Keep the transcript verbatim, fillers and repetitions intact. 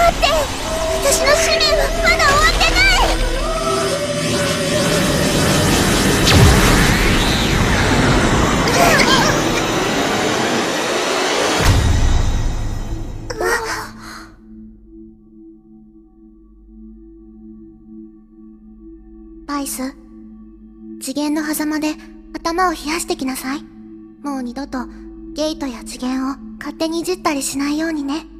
って私の使命はまだ終わってない。バイス、次元の狭間で頭を冷やしてきなさい。もう二度とゲイトや次元を勝手にいじったりしないようにね。